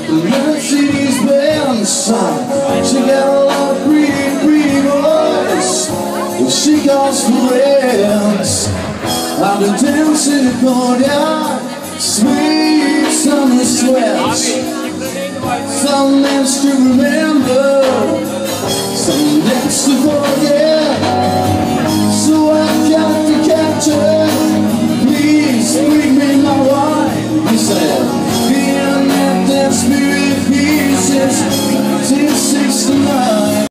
The Mercedes Benz son, she got a lot of pretty voice. If she calls for friends, I've been dancing in the courtyard, sweet summer sweats. Some nights to remember, some nights to forget.